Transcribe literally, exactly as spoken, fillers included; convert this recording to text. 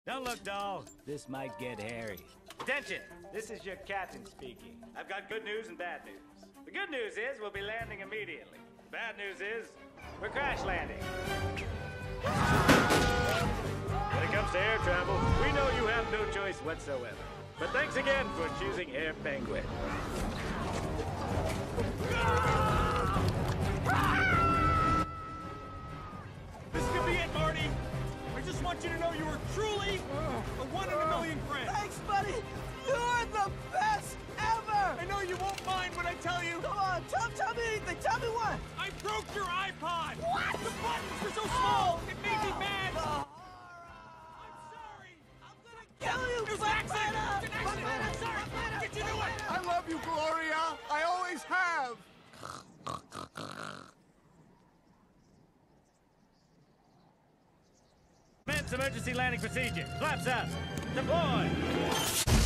Don't look dull. This might get hairy. Attention! This is your captain speaking. I've got good news and bad news. The good news is we'll be landing immediately. The bad news is we're crash landing. When it comes to air travel, we know you have no choice whatsoever. But thanks again for choosing Air Penguin. This could be it, Marty. I just want you to know you were truly a one in a million friend. Thanks, buddy. You're the best ever. I know you won't mind when I tell you. Come on, tell, tell me anything. Tell me what. I broke your iPod. What? The buttons were so small. It made me mad. Oh, I'm sorry. I'm gonna kill you, It was an Black accident. Manta. It was an accident. Black I'm sorry. Manta. Did you do it? I love you, Gloria. I always have. Commence emergency landing procedure. Flaps up. Deploy.